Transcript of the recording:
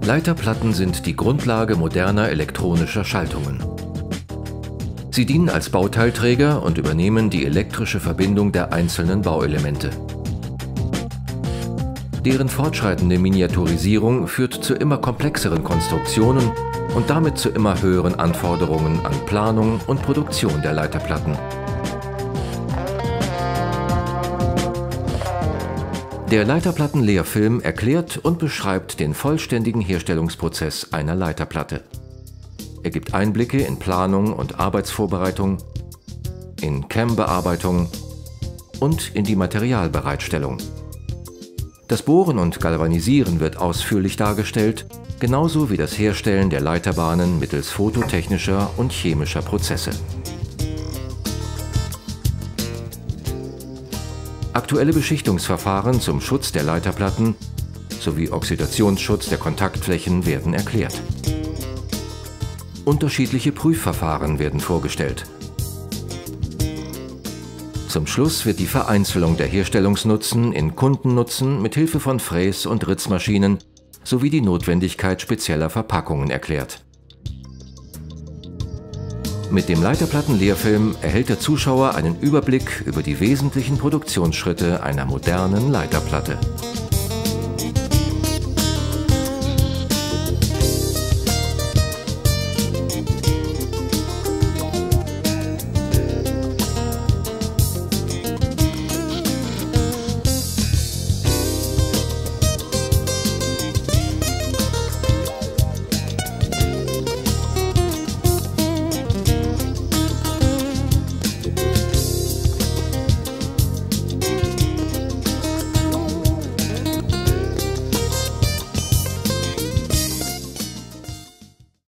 Leiterplatten sind die Grundlage moderner elektronischer Schaltungen. Sie dienen als Bauteilträger und übernehmen die elektrische Verbindung der einzelnen Bauelemente. Deren fortschreitende Miniaturisierung führt zu immer komplexeren Konstruktionen und damit zu immer höheren Anforderungen an Planung und Produktion der Leiterplatten. Der Leiterplatten-Lehrfilm erklärt und beschreibt den vollständigen Herstellungsprozess einer Leiterplatte. Er gibt Einblicke in Planung und Arbeitsvorbereitung, in CAM-Bearbeitung und in die Materialbereitstellung. Das Bohren und Galvanisieren wird ausführlich dargestellt, genauso wie das Herstellen der Leiterbahnen mittels phototechnischer und chemischer Prozesse. Aktuelle Beschichtungsverfahren zum Schutz der Leiterplatten sowie Oxidationsschutz der Kontaktflächen werden erklärt. Unterschiedliche Prüfverfahren werden vorgestellt. Zum Schluss wird die Vereinzelung der Herstellungsnutzen in Kundennutzen mit Hilfe von Fräs- und Ritzmaschinen sowie die Notwendigkeit spezieller Verpackungen erklärt. Mit dem Leiterplatten-Lehrfilm erhält der Zuschauer einen Überblick über die wesentlichen Produktionsschritte einer modernen Leiterplatte.